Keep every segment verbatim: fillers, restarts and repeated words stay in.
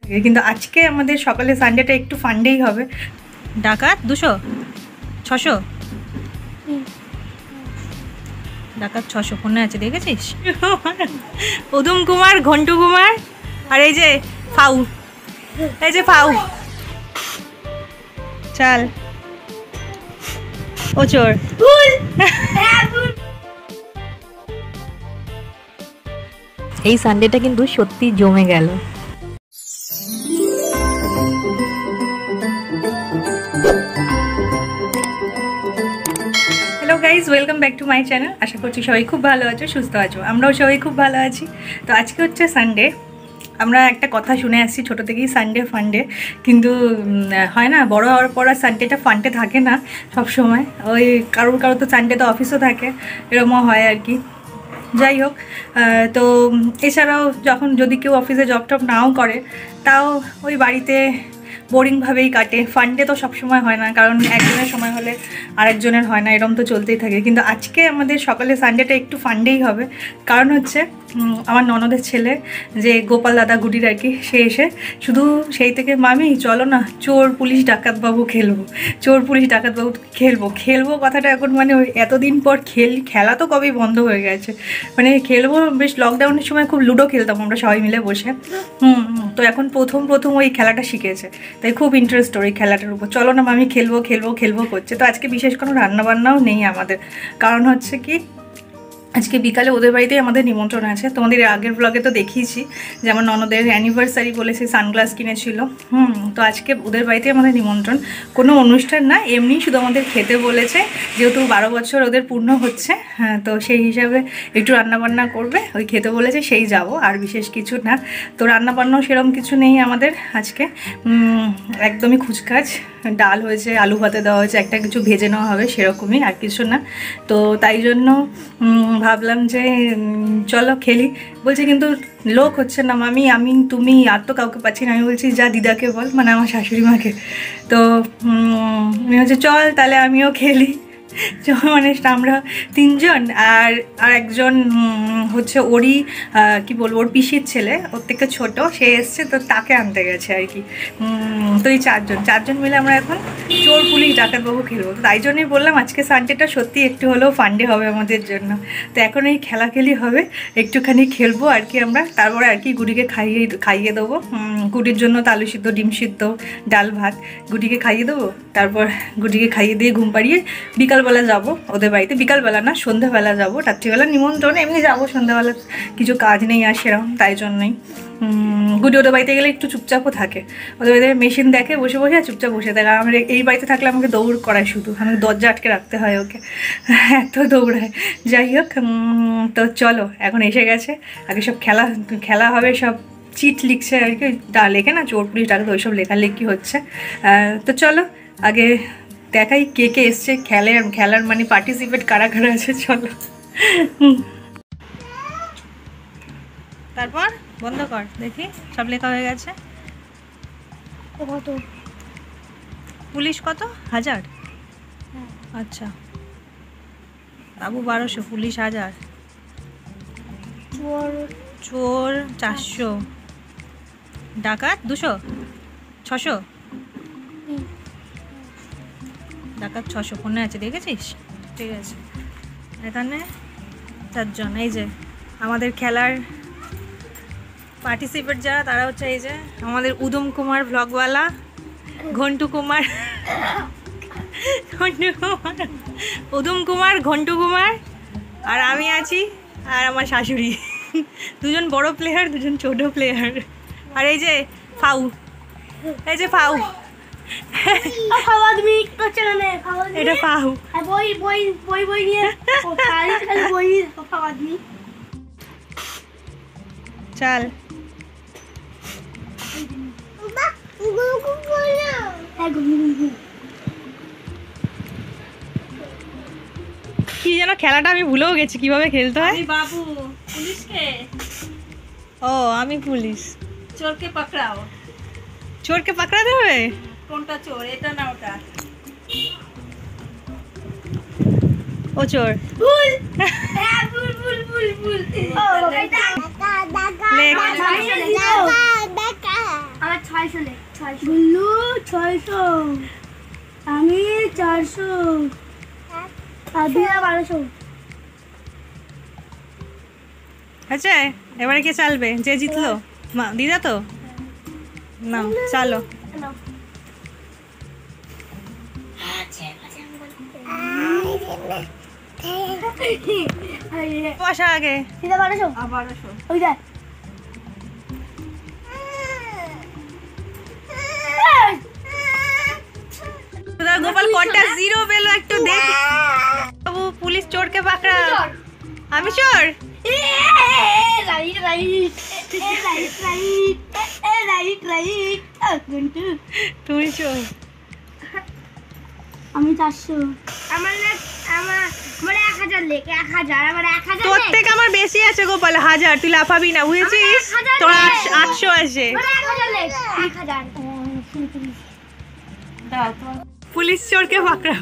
কিন্তু আজকে আমাদের সকালে সানডেটা একটু ফান্ডেই হবে। ডাকাত দুশো ছশো ডাকাত ছশো ফোনে আছে, দেখেছিস? উদম কুমার, ঘন্টু কুমার, আর এই যে ফাউ, এই যে ফাউ। চল ও চোর। এই সানডেটা কিন্তু সত্যি জমে গেল। Hello guys, welcome back to my channel. আশা করছি সবাই খুব ভালো আছো, সুস্থ আছো। আমরাও সবাই খুব ভালো আছি। তো আজকে হচ্ছে সানডে। আমরা একটা কথা শুনে আসছি ছোটো থেকেই, সানডে ফান্ডে, কিন্তু হয় না, বড় হওয়ার পর আর সানডেটা ফান্ডে থাকে না সব সময়। ওই কারোর কারোর তো সানডে তো অফিসও থাকে, এরকমও হয় আর কি। যাই হোক, তো এছাড়াও যখন যদি কেউ অফিসে জব টব নাও করে, তাও ওই বাড়িতে বোরিংভাবেই কাটে। ফান্ডে তো সবসময় হয় না, কারণ একজনের সময় হলে আরেকজনের হয় না, এরকম তো চলতেই থাকে। কিন্তু আজকে আমাদের সকালে সানডেটা একটু ফান্ডেই হবে, কারণ হচ্ছে আমার ননদের ছেলে যে গোপাল দাদা গুডির আর কি, সে এসে শুধু সেই থেকে মামি চলো না চোর পুলিশ ডাকাতবাবু খেলবো, চোর পুলিশ ডাকাতবাবু খেলবো খেলবো কথাটা এখন মানে ওই এতদিন পর খেল খেলা তো কবেই বন্ধ হয়ে গেছে, মানে খেলবো। বেশ লকডাউনের সময় খুব লুডো খেলতাম আমরা সবাই মিলে বসে, হুম তো এখন প্রথম প্রথম ওই খেলাটা শিখেছে, তাই খুব ইন্টারেস্ট ওই খেলাটার উপর। চলো না মামি খেলবো খেলবো খেলবো করছে। তো আজকে বিশেষ কোনো রান্নাবান্নাও নেই আমাদের, কারণ হচ্ছে কি আজকে বিকালে ওদের বাড়িতেই আমাদের নিমন্ত্রণ আছে। তোমাদের আগের ব্লগে তো দেখিয়েছি যে আমার ননদের অ্যানিভার্সারি বলে সেই সানগ্লাস কিনেছিল, হুম তো আজকে ওদের বাড়িতেই আমাদের নিমন্ত্রণ, কোনো অনুষ্ঠান না, এমনি শুধু আমাদের খেতে বলেছে, যেহেতু বারো বছর ওদের পূর্ণ হচ্ছে, হ্যাঁ তো সেই হিসাবে একটু রান্নাবান্না করবে, ওই খেতে বলেছে সেই যাব, আর বিশেষ কিছু না। তো রান্নাবান্নাও সেরকম কিছু নেই আমাদের আজকে, একদমই খুচখাচ ডাল হয়েছে, আলু ভাতে দেওয়া হয়েছে, একটা কিছু ভেজে নেওয়া হবে, সেরকমই, আর কিছু না। তো তাই জন্য ভাবলাম যে চলো খেলি। বলছে কিন্তু লোক হচ্ছে না মামি, আমি তুমি আর তো কাউকে পাচ্ছি না। আমি বলছি যা দিদাকে বল, মানে আমার শাশুড়ি মাকে। তো আমি হচ্ছে চল তাহলে আমিও খেলি, মানে আমরা তিনজন, আর আর একজন হচ্ছে ওরই কি বলবো ওর পিসির ছেলে, ওর থেকে ছোটো, সে এসছে, তো তাকে আনতে গেছে আর কি। তো এই চারজন চারজন মিলে আমরা এখন চোর পুলিশ ডাকাতবাবু খেলবো। তো তাই জন্যই বললাম আজকে সানডেটা সত্যি একটু হলেও ফান্ডে হবে আমাদের জন্য। তো এখন এই খেলাখেলি হবে, একটুখানি খেলবো আর কি আমরা, তারপরে আর কি গুডিকে খাইয়ে খাইয়ে দেবো। গুডির জন্য তো আলু সিদ্ধ, ডিম সিদ্ধ, ডাল ভাত গুডিকে খাইয়ে দেবো, তারপর গুডিকে খাইয়ে দিয়ে ঘুম পাড়িয়ে বিকালবেলা যাবো ওদের বাড়িতে। বিকালবেলা না, সন্ধ্যাবেলা যাবো, রাত্রিবেলা নিমন্ত্রণ, এমনি যাবো, সন্ধ্যাবেলা কিছু কাজ নেই আর সেরকম, তাই জন্যই। গুডি ওদের বাড়িতে গেলে একটু চুপচাপও থাকে, ওদের বাড়িতে মেশিন দেখে বসে বসে আর চুপচাপ বসে থাকে। আমার এই বাড়িতে থাকলে আমাকে দৌড় করায়, শুধু আমাকে দরজা আটকে রাখতে হয় ওকে, এত দৌড়ায়। যাই হোক, তো চলো এখন এসে গেছে, আগে সব খেলা খেলা হবে, সব চিট লিখছে আর কি, তা লেখে না চোর পুলিশ ডাকাত, ওইসব লেখালেখি হচ্ছে। তো চলো আগে দেখাই কে কে এসছে খেলে, খেলার মানে পার্টিসিপেট কারা কারা আছে, চলো। তারপর বন্ধ কর দেখি, সব লেখা হয়ে গেছে। কত পুলিশ? কত হাজার? আচ্ছা, বাবু বারোশো, পুলিশ হাজার, চোর চারশো, ডাকাত দুশো, ছশো ডাকাত ছশো ফোনে আছে, দেখেছিস? ঠিক আছে, এখানে চারজন। এই যে আমাদের খেলার পার্টিসিপেট যারা, তারা হচ্ছে এই যে আমাদের উদম কুমার ব্লগওয়ালা, ঘন্টু কুমার, ঘন্টু কুমার, উদম কুমার, ঘন্টু কুমার, আর আমি আছি, আর আমার শাশুড়ি। দুজন বড় প্লেয়ার, দুজন ছোট প্লেয়ার। আর এই যে ফাউ, এই যে ফাউ, এটা পাও। চল কি যেন খেলাটা আমি ভুলেও গেছি কিভাবে খেলতে হয়। বাবু পুলিশকে, ও আমি পুলিশ, চোরকে পাকড়াও। চোরকে পাকড়াতে হবে? কোনটা চোর, এটা না ওটা? ও চোর, ভুল। হ্যাঁ ভুল ভুল ভুল ভুল। ও এটা লেখ আমার ছয়শো লে ছয়শো গুল্লু ছয়শো আমি চারশো আর দিদা বারোশো। আচ্ছা এবারে কে চালবে? যে জিতলো মা দিদা তো না চালো। বসা আগে দিদা বারোশো বারোশো ওই দেখ গোপাল কটা জিরো পেলো একটু দেখ। বাবু পুলিশ চোরকে পাকড়া। আমি চোর? Right right right right right তুমি চোর। আমি চারশো। আমার আমার আমার এক হাজার লেখ এক হাজার আমার এক হাজার তোর থেকে আমার বেশি আছে গোপাল হাজার, তুই লাফাবি না বুঝেছিস? তোর আটশো আছে। এক হাজার লেখ এক হাজার। পুলিশ চোরকে পাকড়াও,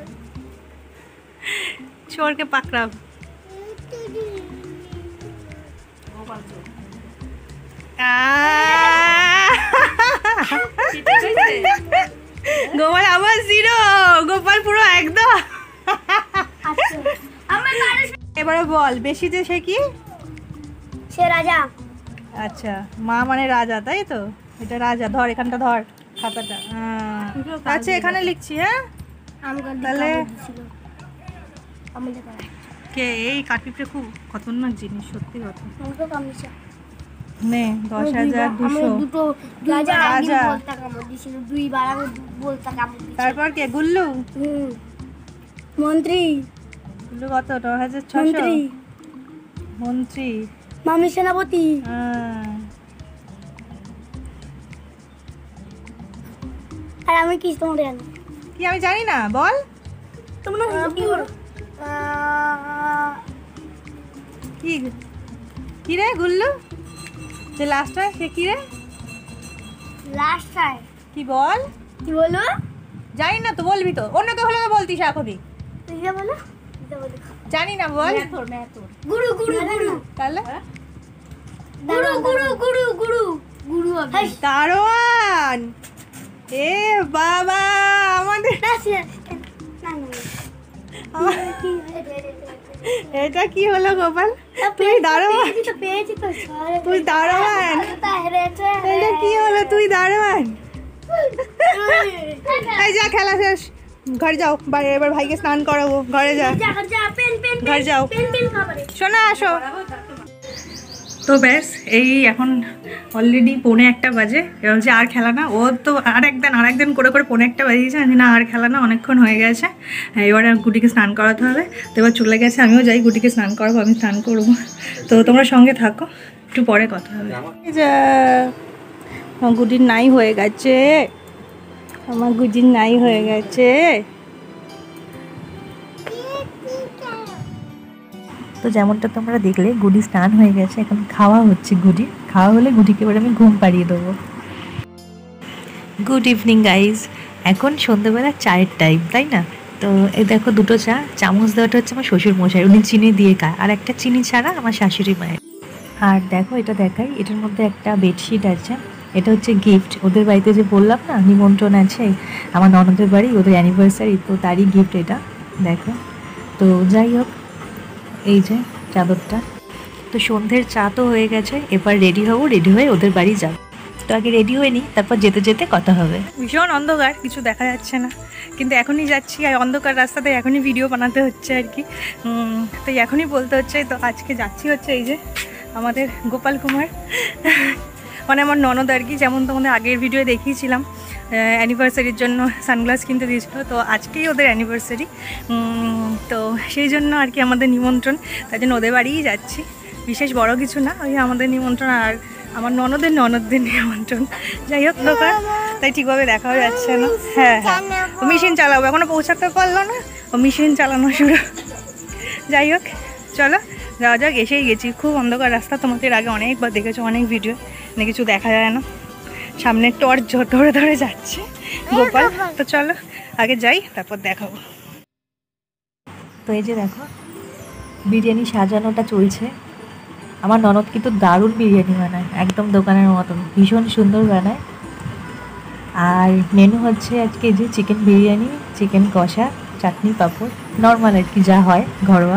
চোরকে পাকড়াও। গোপাল আবার জিরো, গোপাল পুরো একদম। এবারে বল বেশিতে সে কি? সে রাজা। আচ্ছা মা মানে রাজা তাই তো? এটা রাজা। ধর এখানটা ধর খাতাটা। আচ্ছা এখানে লিখছি। হ্যাঁ তাহলে কে এই কাঠপিঁপড়ে খুব খতরনাক জিনিস সত্যি কথা। নে দশ হাজার দুশো। রাজা তারপর কে? গুল্লু মন্ত্রী। গুল্লু কত? দশ হাজার ছশো। মন্ত্রী মামি সেনাপতি। আর আমি কি তোমার জানি কি? আমি জানি না, বল। তোমরা কি করো? কি কি রে গুল্লু? যে লাস্টটা সে কি রে? লাস্ট টাইম কি বল? কি বলো? জানি না তো, বলবি তো। অন্য কেউ হলে তো বলতিস এখনই। তুই যা বলো যা বলো। জানি না বল। মেথর মেথর গুরু গুরু গুরু। তাহলে গুরু গুরু গুরু গুরু গুরু হবে। দারোয়ান। এ বাবা আমাদের না না না এটা কি হলো গোপাল? তুই দারোয়ান। তো পেয়েছি তো। তুই দারোয়ান। এটা কি হলো? তুই দারোয়ান। এই যা খেলা শেষ, ঘরে যাও। বাইরে এবার ভাইকে স্নান করাবো, ঘরে যা। ঘর যাও। শোনা আসো। তো ব্যাস এই এখন অলরেডি পৌনে একটা বাজে। এবার যে আর খেলা না, ও তো আর একদিন আর একদিন করে করে পৌনে একটা বাজিয়েছে। আমি না আর খেলা না, অনেকক্ষণ হয়ে গেছে। এবারে গুটিকে স্নান করাতে হবে। তো এবার চলে গেছে, আমিও যাই গুটিকে স্নান করাবো, আমি স্নান করবো। তো তোমরা সঙ্গে থাকো, একটু পরে কথা হবে। যা আমার গুটির নাই হয়ে গেছে, আমার গুটির নাই হয়ে গেছে। তো যেমনটা তোমরা দেখলে গুডি স্নান হয়ে গেছে, এখন খাওয়া হচ্ছে গুডি। খাওয়া হলে গুডিকে এবার আমি ঘুম পাড়িয়ে দেবো। Good evening guys. এখন সন্ধ্যেবেলা চায়ের টাইম, তাই না? তো এই দেখো দুটো চা, চামচ দেওয়াটা হচ্ছে আমার শ্বশুর মশাই, উনি চিনি দিয়ে খায়, আর একটা চিনি ছাড়া আমার শাশুড়ি মায়ের। আর দেখো এটা দেখাই, এটার মধ্যে একটা বেডশিট আছে, এটা হচ্ছে গিফট। ওদের বাড়িতে যে বললাম না নিমন্ত্রণ আছে, আমার ননদের বাড়ি, ওদের অ্যানিভার্সারি, তো তারই গিফট এটা। দেখো তো যাই হোক, এই যে চাদরটা। তো সন্ধ্যের চা তো হয়ে গেছে, এবার রেডি হবো, রেডি হয়ে ওদের বাড়ি যাব। তো আগে রেডি হয়ে নিই, তারপর যেতে যেতে কথা হবে। ভীষণ অন্ধকার, কিছু দেখা যাচ্ছে না, কিন্তু এখনই যাচ্ছি আর অন্ধকার রাস্তাতে এখনই ভিডিও বানাতে হচ্ছে আর কি। তো এখনই বলতে হচ্ছে। তো আজকে যাচ্ছি হচ্ছে এই যে আমাদের গোপাল কুমার, মানে আমার ননদ আর কি, যেমন তোমাদের আগের ভিডিও দেখিয়েছিলাম অ্যানিভার্সারির জন্য সানগ্লাস কিনতে দিয়েছিল। তো আজকেই ওদের অ্যানিভার্সারি, তো সেই জন্য আর কি আমাদের নিমন্ত্রণ, তাই জন্য ওদের বাড়িই যাচ্ছি। বিশেষ বড় কিছু না, ওই আমাদের নিমন্ত্রণ আর আমার ননদের ননদদের নিমন্ত্রণ। যাই হোক দোকান, তাই ঠিকভাবে দেখাও যাচ্ছে না। হ্যাঁ হ্যাঁ ও মেশিন চালাবো, এখনও পৌঁছাতে পারলো না, ও মেশিন চালানো শুরু। যাই হোক চলো যাওয়া যাক। এসেই গেছি, খুব অন্ধকার রাস্তা, তোমাদের আগে অনেকবার দেখেছো অনেক ভিডিও, মানে কিছু দেখা যায় না। সামনে টর্চ ধরে ধরে যাচ্ছে গোপাল। তো চলো আগে যাই, তারপর দেখাবো। তো এই যে দেখো বিরিয়ানি সাজানোটা চলছে। আমার ননদ কিন্তু দারুণ বিরিয়ানি বানায়, একদম দোকানের মতন, ভীষণ সুন্দর বানায়। আর মেনু হচ্ছে আজকে যে চিকেন বিরিয়ানি, চিকেন কষা, চাটনি, পাঁপড়, নর্মাল আর কি যা হয় ঘরোয়া।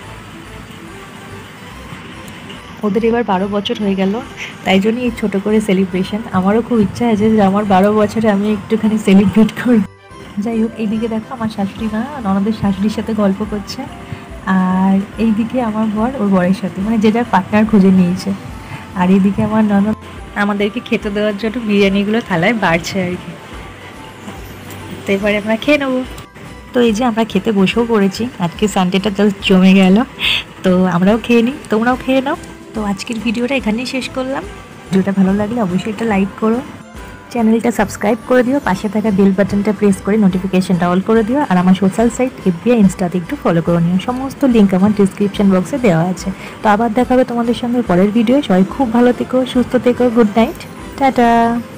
ওদের এবার বারো বছর হয়ে গেল, তাই জন্যই এই ছোটো করে সেলিব্রেশন। আমারও খুব ইচ্ছা আছে যে আমার বারো বছরে আমি একটুখানি সেলিব্রেট করি। যাই হোক, এইদিকে দেখো আমার শাশুড়ি মা ননদের শাশুড়ির সাথে গল্প করছে, আর এইদিকে আমার বর ওর বরের সাথে, মানে যে যার পার্টনার খুঁজে নিয়েছে। আর এইদিকে আমার ননদ আমাদেরকে খেতে দেওয়ার জন্য বিরিয়ানিগুলো থালায় বাড়ছে আর কি। তো এবারে আমরা খেয়ে নেবো। তো এই যে আমরা খেতে বসেও পড়েছি, আজকে সানডেটা জাস্ট জমে গেল। তো আমরাও খেয়ে নিই, তোমরাও খেয়ে নাও। তো আজকের ভিডিওটা এখানেই শেষ করলাম। ভিডিওটা ভালো লাগলে অবশ্যই একটা লাইক করো, চ্যানেলটা সাবস্ক্রাইব করে দিও, পাশে থাকা বেল বাটনটা প্রেস করে নোটিফিকেশনটা অল করে দিও। আর আমার সোশ্যাল সাইট এফবি আর ইনস্টাতে একটু ফলো করে নিও, সমস্ত লিঙ্ক আমার ডিসক্রিপশন বক্সে দেওয়া আছে। তো আবার দেখা হবে তোমাদের সঙ্গে পরের ভিডিও। সবাই খুব ভালো থেকো, সুস্থ থেকো, গুড নাইট, টাটা।